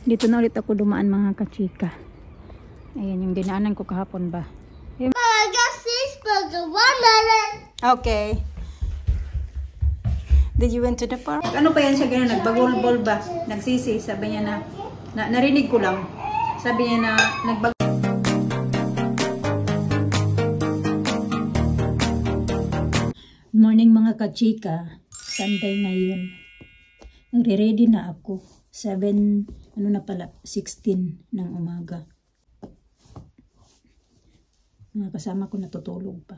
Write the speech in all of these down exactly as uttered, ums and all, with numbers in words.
Dito na ulit ako dumaan mga kachika. Ayan yung dinaanan ko kahapon ba. Okay. Did you went to the park? Ano pa yan siya ganyan? Nagbagol-bol ba? Nagsisi. Sabi niya na, na, narinig ko lang. Sabi niya na, nagbag... Good morning mga kachika. Sunday ngayon. Nagre-ready na ako. seven, ano na pala, sixteen ng umaga. Mga kasama ko natutulog pa.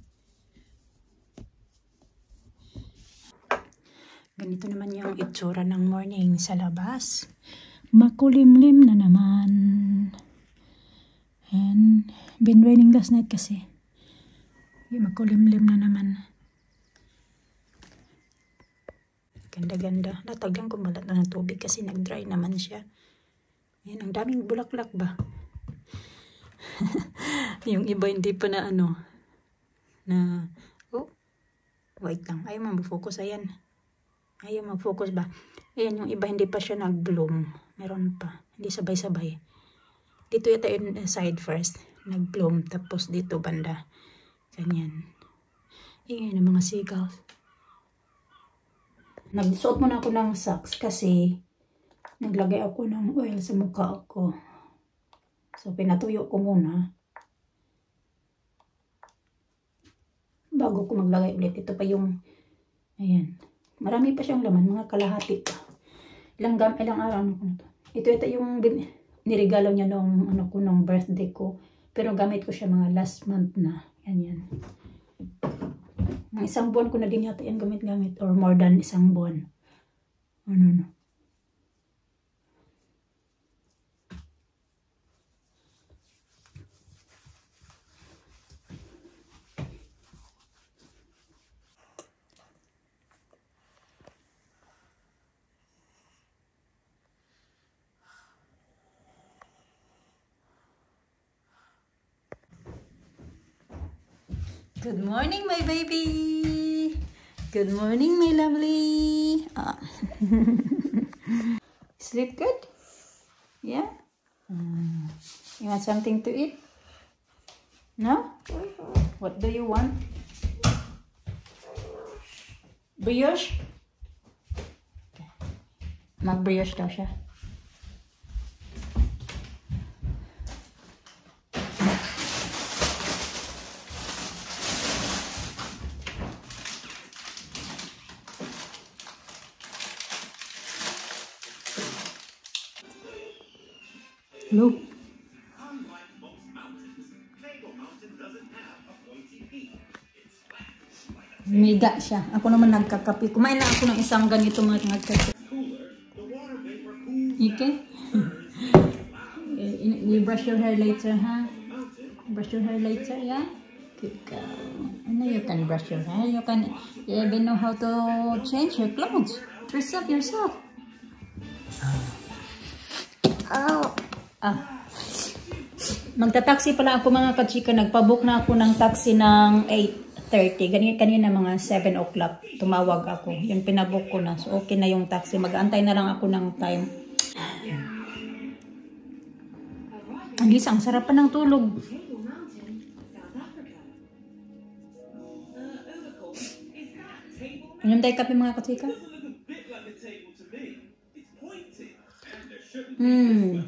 Ganito naman yung itsura ng morning sa labas. Makulimlim na naman. And been raining last night kasi. Makulimlim na naman. Ganda-ganda. Natagyan ko balat na ng tubig kasi nag-dry naman siya. Ayan, ang daming bulaklak ba? Yung iba hindi pa na ano. Na, oh, wait lang. Ayaw mag-focus. Ayan. Ayaw mag-focus ba? Ayan, yung iba hindi pa siya nag-bloom. Meron pa. Hindi sabay-sabay. Dito yata yung side first. Nag-bloom. Tapos dito banda. Ganyan. Ayan, yung mga seagulls. Nagsuot muna ako ng socks kasi naglagay ako ng oil sa mukha ko. So, pinatuyo ko muna. Bago ko maglagay ulit. Ito pa yung, ayan. Marami pa siyang laman. Mga kalahati pa. Ilang, gam, ilang araw na ko na to. Ito ito yung niregalo niya nung, ano ko, nung birthday ko. Pero gamit ko siya mga last month na. Yan yan. Isang buwan ko na din yata yan gamit-gamit. Or more than isang buwan. Ano no. Good morning, my baby. Good morning, my lovely. Ah. Sleep good? Yeah? Mm. You want something to eat? No? What do you want? Brioche? Okay. Mag-brioche daw siya. Hello? Miga siya. Ako naman nagkakape. Kumain na ako ng isang ganito mga nagkakape. Okay? You brush your hair later, huh? Brush your hair later, yeah? Good girl. I know you can brush your hair. You can you even know how to change your clothes. Dress up yourself. Oh. Ah. Magta-taxi pala ako mga kachika. Nagpabook na ako ng taxi ng eight thirty. Ganyan kanina mga seven o'clock. Tumawag ako. Yung pinabook ko na. So okay na yung taxi. Mag-aantay na lang ako ng time. Ang gisang sarap pa ng tulog. Inom tayo kape mga kachika? Hmm.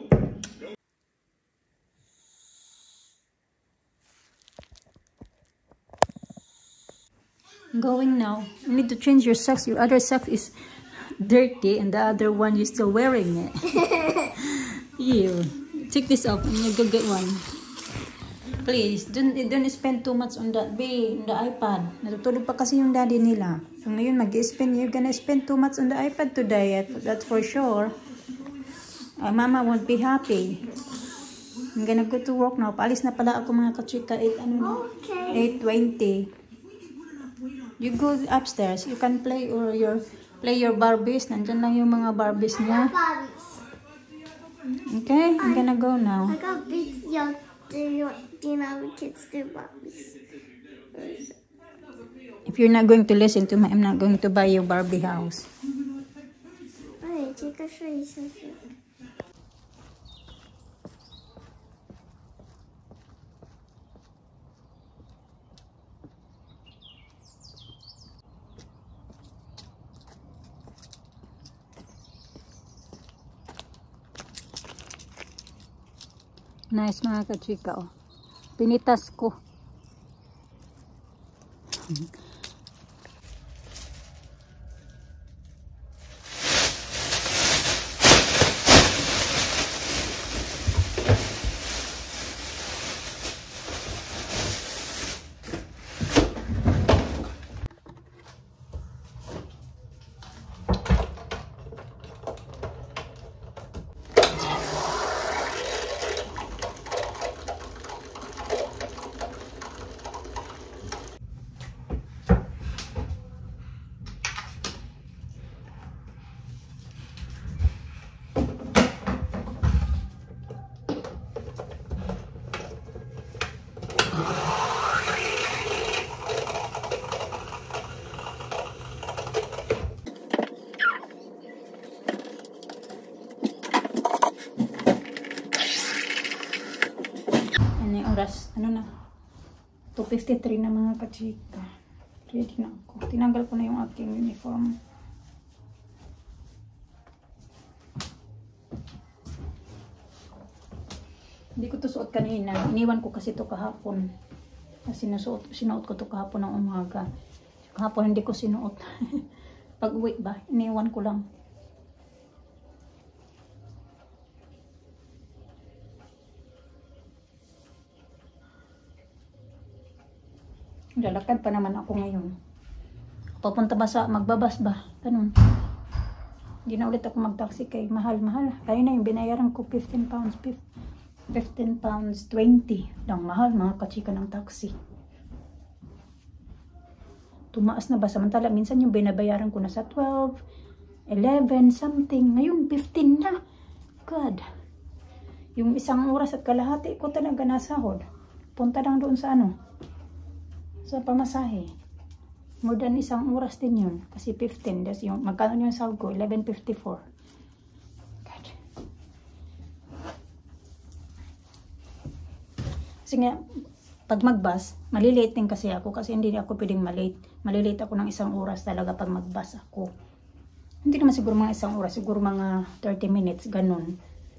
Going now. You need to change your socks. Your other sock is dirty and the other one you're still wearing it. You take this off and you go get one. Please, don't, don't spend too much on that bay, on the iPad. Natutulog pa kasi yung daddy nila. So ngayon mag-spend, you're gonna spend too much on the iPad today. That's for sure. Uh, Mama won't be happy. I'm gonna go to work now. Paalis na pala ako mga kachika. eight, ano, okay. eight twenty. You go upstairs. You can play or your play your Barbies. Nandyan lang yung mga Barbies niya. Okay, I'm gonna go now. I got big young, you know, kids do Barbies. If you're not going to listen to me, I'm not going to buy you Barbie house. Wait, you can show you something. Nice mga kachika, oh. Pinitas ko. Oras, ano na, two fifty-three na mga kachika. Ready na ako. Tinanggal ko na yung aking uniform. Hindi ko to suot kanina. Iniwan ko kasi to kahapon. Kasi sinusuot, sinuot ko to kahapon ng umaga. Kahapon hindi ko sinuot. Pag uwi ba, iniwan ko lang. Lalakad pa naman ako ngayon. Papunta ba sa magbabas ba? Ganun. Hindi na ulit ako mag-taxi kay mahal-mahal. Kaya na yung binayaran ko fifteen pounds. fifteen pounds twenty. Lang mahal mga kachika ng taxi. Tumaas na ba? Samantala minsan yung binabayaran ko na sa twelve, eleven, something. Ngayon fifteen na. God. Yung isang oras at kalahati ko talaga nasahod. Punta lang doon sa ano. Sa pamasahe. More than isang oras din yun. Kasi fifteen. Das yung, magkano yung sahod ko? eleven fifty-four. God. Kasi nga, pag magbus, malilate din kasi ako. Kasi hindi ako pwedeng malate. Malilate ako ng isang oras talaga pag magbus ako. Hindi naman siguro mga isang oras. Siguro mga thirty minutes. Ganun.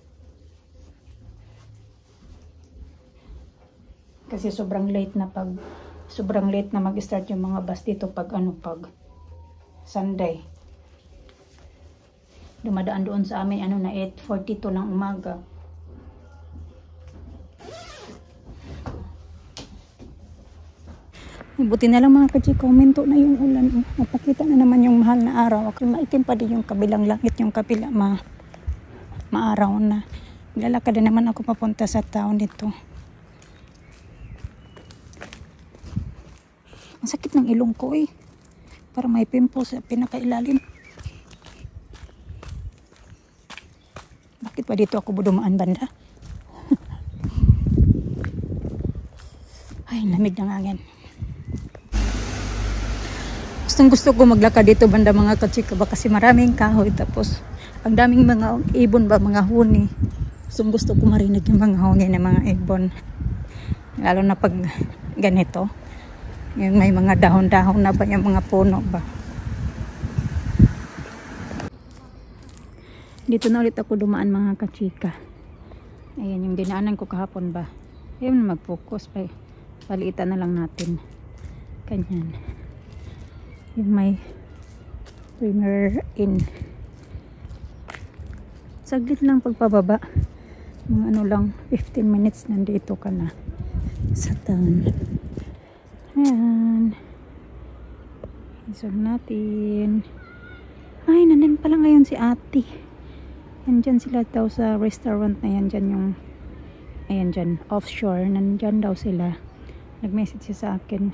Kasi sobrang late na pag sobrang late na mag-start yung mga bus dito pag ano, pag Sunday. Dumadaan doon sa amin ano na eight forty-two ng umaga. Buti na lang mga kachika, uminto na yung ulan. Napakita na naman yung mahal na araw. Okay, maitim pa din yung kabilang langit, yung kapila ma maaraw na. Lalakad na naman ako papunta sa town dito. Ang sakit ng ilong ko eh. Para may pimples sa pinakailalim. Bakit pa dito ako dumaan banda? Ay, lamig ng hangin. Gustong gusto ko maglakad dito banda mga kachika ba kasi maraming kahoy tapos ang daming mga ibon ba, mga huni. Gustong gusto ko marinig yung mga huni ng mga ibon. Lalo na pag ganito. Yung may mga dahon-dahon na ba, yung mga puno ba. Dito na ulit ako dumaan mga kachika. Ayan yung dinaanan ko kahapon ba. Ayun na mag-focus pa. Palitan na lang natin. Kanyan. Yung may Premier Inn. Saglit lang pagpababa. Mga ano lang, fifteen minutes nandito ka na sa town. Ayan. Isog natin. Ay, nandun pala ngayon si ate. Yan dyan sila daw sa restaurant na yan. Dyan yung, ayan dyan, offshore. Nandyan daw sila. Nag-message siya sa akin.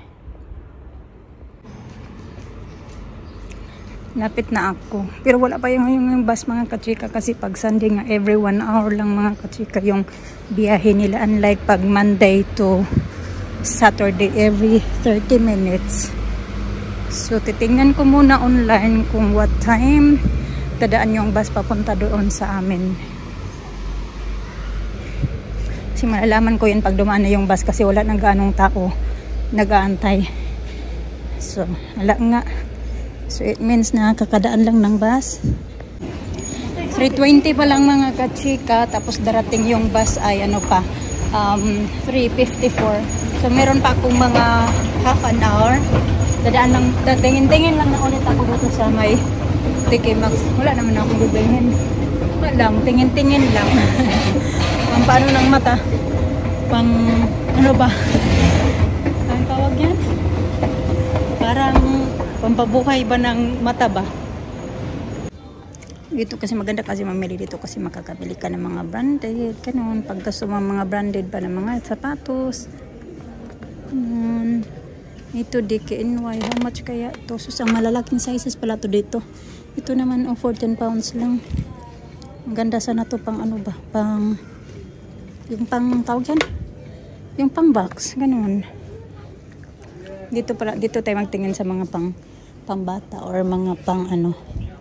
Lapit na ako. Pero wala pa yung, yung bus mga kachika. Kasi pag Sunday nga, every one hour lang mga kachika yung biyahe nila. Unlike pag Monday to Saturday every thirty minutes. So titingnan ko muna online kung what time tadaan yung bus papunta doon sa amin. Kasi malalaman ko yun pag dumaan na yung bus kasi wala nang gaanong tao nag-aantay. So wala nga. So it means na kakadaan lang ng bus. three twenty pa lang mga kachika tapos darating yung bus ay ano pa um, three fifty-four. So meron pa akong mga half an hour. Dadaan lang, datingin-tingin lang na ulit ako dito sa may T K Maxx. Wala naman akong bibilhin. Wala lang, tingin-tingin lang. Ang paano ng mata? Pang, ano ba? Ang tawag yan? Parang pampabuhay ba ng mata ba? Dito kasi maganda kasi mamili dito kasi makakabili ka ng mga branded. Ganun, pag gusto mo mga branded pa ng mga sapatos. Ganun. Ito D K N Y. How much kaya ito? So, ang malalaking sizes pala to dito. Ito naman oh, fourteen pounds lang. Ang ganda sana to pang ano ba? Pang, yung pang tawag yan? Yung pang box. Ganun. Dito pala, dito tayo magtingin sa mga pang pambata or mga pang ano.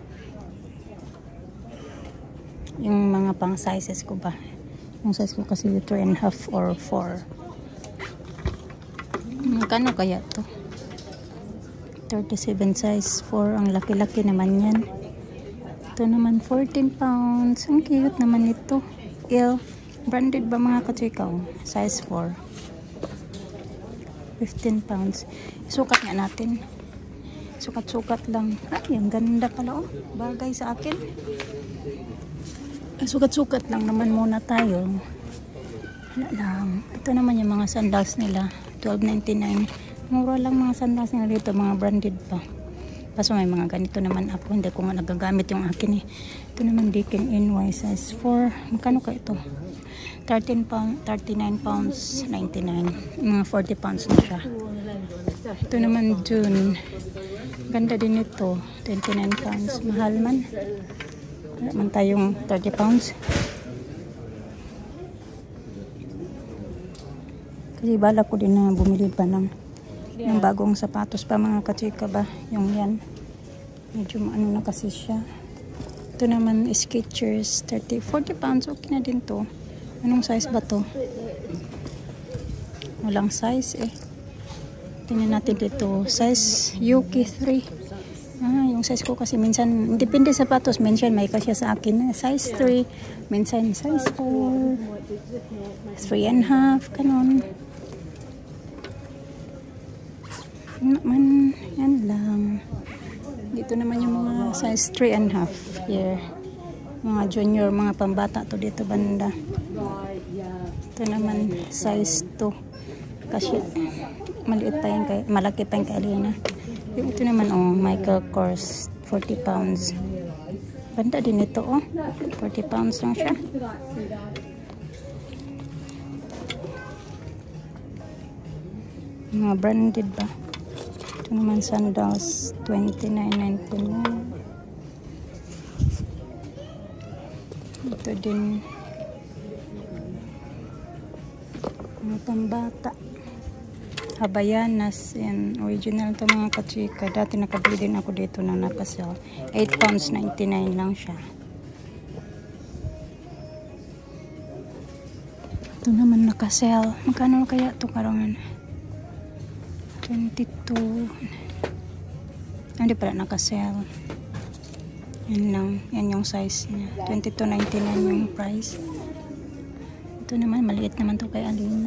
Yung mga pang sizes ko ba. Yung size ko kasi three and a half or four. Magkano kaya to? thirty-seven size four. Ang laki-laki naman yan. Ito naman fourteen pounds. Ang cute naman ito. L. Branded ba mga kachikaw? Size four. fifteen pounds. Sukat nga natin. Sukat-sukat lang. Ay, ang ganda pala oh. Bagay sa akin. Sukat-sukat lang naman muna tayo. Wala lang. Ito naman yung mga sandals nila. twelve ninety-nine. Mura lang mga sandals nila dito. Mga branded pa. Kaso may mga ganito naman ako. Hindi ko nga nagagamit yung akin eh. Ito naman D K N Y size four. Magkano ka ito? thirteen pounds, thirty-nine pounds ninety-nine. Mga forty pounds na siya. Ito naman June. Ganda din ito. twenty-nine pounds. Mahal man. Wala man tayong thirty pounds. Kasi bala ko din na bumili pa ng, ng bagong sapatos pa mga kachika ba. Yung yan. Medyo ano na kasi siya. Ito naman Skechers. thirty, forty pounds. Okay na din to. Anong size ba to? Walang size eh. Tingnan natin dito. Size U K three. Ah, yung size ko kasi minsan, depende sa sapatos, minsan may kasya sa akin. Size three, minsan size four, three and a half, kanon. Naman, yan lang. Dito naman yung mga size three and a half. Here. Mga junior, mga pambata to dito banda. Ito naman size two. Kasi maliit pa yan kay, malaki pa yung kay Alina. Ito naman oh, Michael Kors, forty pounds. Banda din ito oh. forty pounds lang siya. Mga branded ba? Ito naman sandals, twenty-nine ninety-nine. Ito din mga pambata. Habayanas, yan, original to mga kachika. Dati nakabili din ako dito na nakasell. eight pounds ninety-nine lang siya. Ito naman nakasell. Magkano kaya ito karangan? twenty-two. Hindi pala nakasell. Yan lang. Yan yung size niya. twenty-two ninety-nine yung price. Ito naman, maliit naman to kay Alina.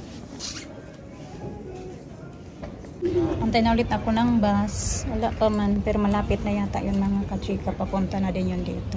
Antay na ulit ako ng bus. Wala pa man, pero malapit na yata yung mga kachika. Papunta na din yun dito.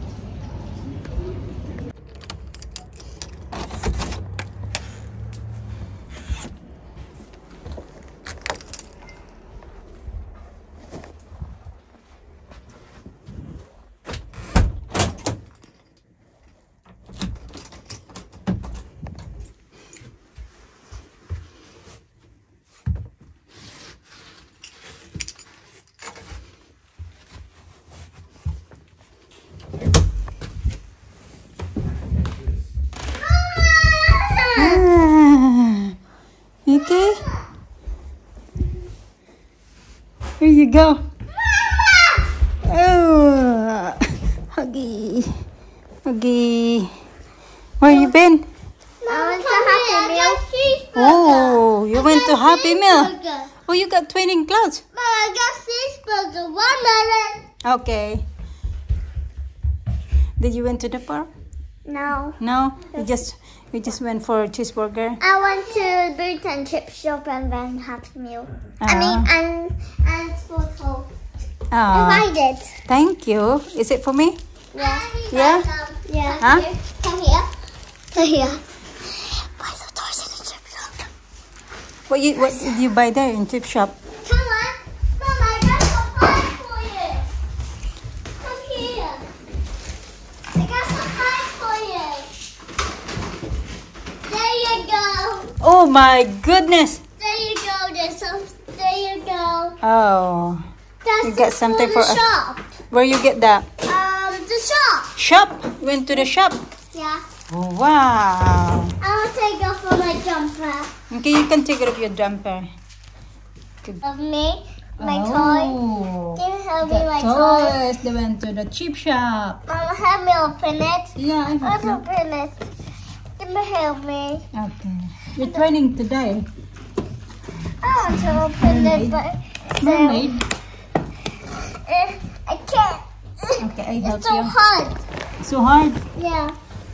Okay. Here you go. Oh, Huggy. Huggy. Where you been? I went to Happy Meal. Oh, you went to Happy Meal. Oh, you got training clothes. Mom, I got cheeseburger. One minute. Okay. Did you went to the park? No. No? You just you just went for cheeseburger? I went to boot and chip shop and then Happy Meal. I Ah. mean, and and sports hall. Ah. I did. Thank you. Is it for me? Yeah. Yeah? Yeah. Huh? Come here. Come here. Buy the toys in the chip shop. What you what did you buy there in chip shop? Come on. Mom, I got some pie for you. Come here. I got some pie for you. There you go. Oh my goodness! There you go. There's some. There you go. Oh. That's You got something for for the us. shop. Where you get that? Um, the shop. Shop? Went to the shop? Yeah. Oh, wow. I'll take off all my jumper. Okay, you can take off your jumper. Of me, my oh. toy. Can you help me, The my toy? toys. They went to the chip shop. Mama, help me open it. Yeah, I Let's know. open it. Can you help me? Okay. You're training today. I want to open it, Mermaid. but Mermaid. uh, I can't. Okay, I help It's so you. hard. So hard. Yeah.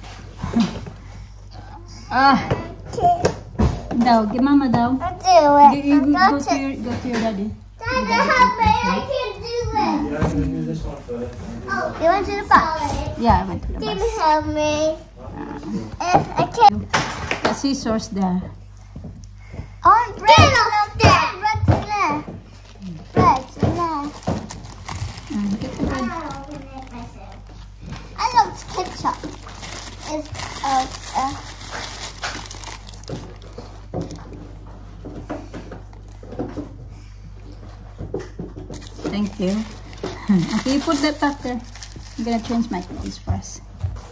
Ah, Okay. daw. Give mama daw. I'll do it. You, you I go got to it. your, go to your daddy. Dad, help me. I can't do it. Yeah, I'm gonna do this one first. Oh, you went to the box. Yeah, I went to the Can bus. you help me? Uh, I can't. The scissors there. Oh, bread off there. Bread to there. Bread to there. Mm, get the bread. I love ketchup. It's uh, uh, Thank you. Okay, you put that back there. I'm gonna change my clothes first.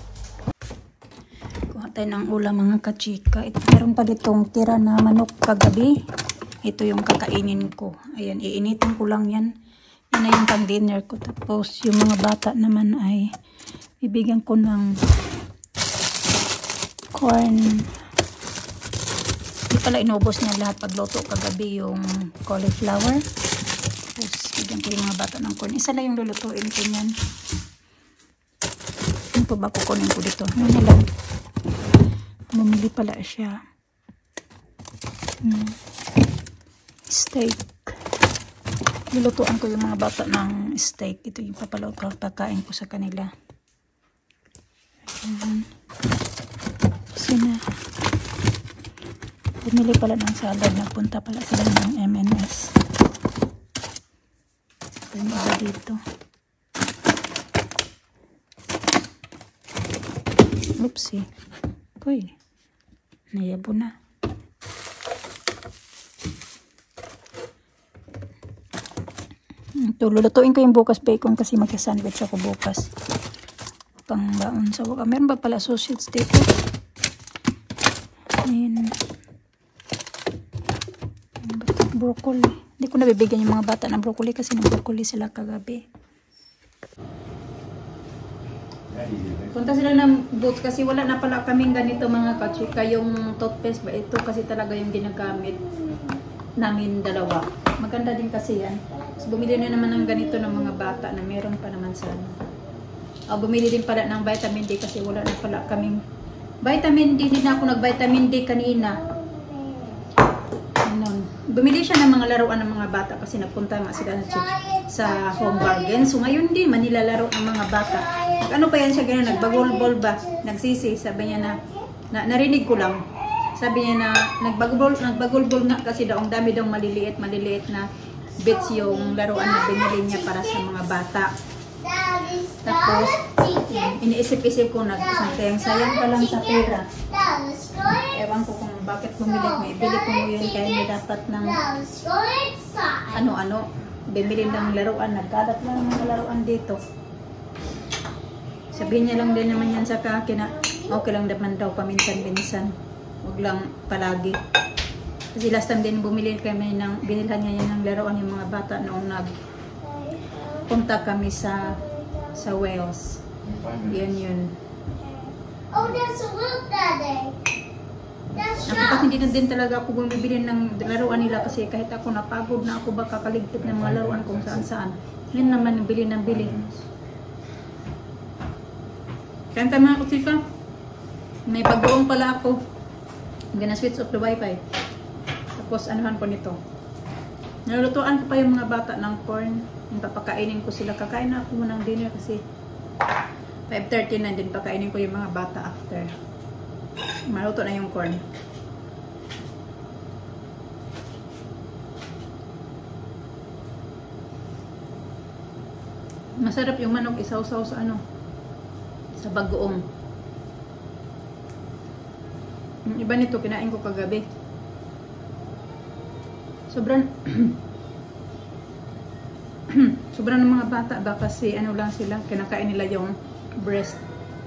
Kuha tayo ng ulam mga kachika. Ito, meron pa ditong tira na manok kagabi. Ito yung kakainin ko. Ayan, iinitin ko lang yan. Yan na yung pang dinner ko. Tapos yung mga bata naman ay bibigyan ko ng corn. Hindi pala inubos niya lahat pagluto kagabi yung cauliflower. Tapos bigyan ko yung mga bata ng corn. Isa lang yung lulutuin ko niyan. Ano pa ba kukunin ko dito? Ano na lang? Bumili pala siya. Hmm. Steak. Lulutuan ko yung mga bata ng steak. Ito yung papalaw pagkain ko sa kanila. Ayan. Sina. Bumili pala ng salad. Napunta pala sila ng M and S. Ito yung iba dito. Oopsie. Uy. Nayabo na. Ito, lulutuin ko yung bukas bacon kasi magka-sandwich ako bukas. Pang baon sa buka. Meron ba pala sausage dito? Ayan. Broccoli. Hindi ko nabibigyan yung mga bata ng broccoli kasi ng broccoli sila kagabi. Punta sila ng Boots kasi wala na pala kaming ganito mga kachika. Yung toothpaste ba ito kasi talaga yung ginagamit namin dalawa. Maganda din kasi yan. So, bumili na naman ng ganito ng mga bata na meron pa naman sa ano. O, bumili din pala ng vitamin D kasi wala na pala kaming vitamin D. Din ako nag-vitamin D kanina. Ano. Bumili siya ng mga laruan ng mga bata kasi napunta nga sila sa home bargain. So, ngayon din, manilalaro ang mga bata. Ano pa yan siya ganyan, nagbagulbol ba? Nagsisi, sabi niya na, na narinig ko lang. Sabi niya na, nagbagulbol, nagbagulbol nga kasi daw, ang dami daw maliliit, maliliit na bits yung laruan na binili niya para sa mga bata. Tapos, iniisip-isip ko, nagsasayang sayang ka lang sa pera. Ewan ko kung bakit bumili, may bili ko mo yun, kaya may dapat ng ano-ano, bumili ng laruan, nagkalat lang ng laruan dito. Sabihin niya lang din naman yan sa akin na okay lang naman daw paminsan-minsan. Huwag lang palagi. Kasi last time din bumili kami ng, binilhan niya yan ng laruan yung mga bata noong nagpunta kami sa sa Wales. Yan yun. Oh, that's a look, Daddy. That's Ako kasi hindi na din talaga ako bumibili ng laruan nila kasi kahit ako napagod na ako baka kaligpit ng mga laruan kung saan saan. Yun naman, bili ng bili. Kanta mga kutsika? May pag-uong pala ako. I'm gonna switch off the wifi. Tapos anuhan ko nito. Nalulutuan ko pa yung mga bata ng corn. Yung papakainin ko sila. Kakain na ako ng dinner kasi five thirty na din. Pakainin ko yung mga bata after. Maluto na yung corn. Masarap yung manok isaw-saw sa ano, sa bagoong. Yung iba nito kinain ko kagabi. Sobrang sobrang ng mga bata ba kasi ano lang sila, kinakain nila yung breast.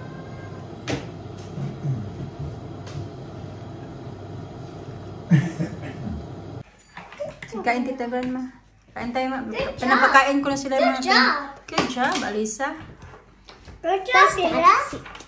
Kain tita grandma. Kain tayo ma. Pinapakain ko na sila. Good mga job. Good job, Alisa. Good job, Sila.